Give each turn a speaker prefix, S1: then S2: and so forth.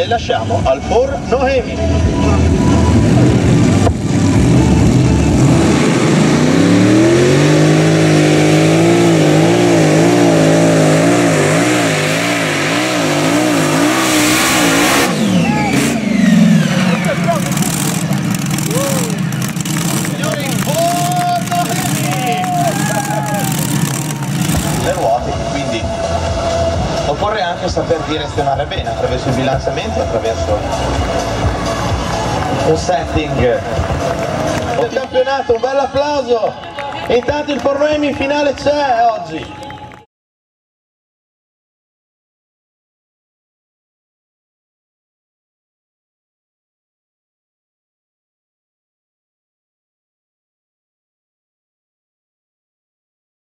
S1: le lasciamo al For Noemi. Le ruote, quindi occorre anche saper direzionare bene attraverso il bilanciamento, attraverso un setting del campionato. Un bel applauso. Intanto il For Noemi finale c'è oggi.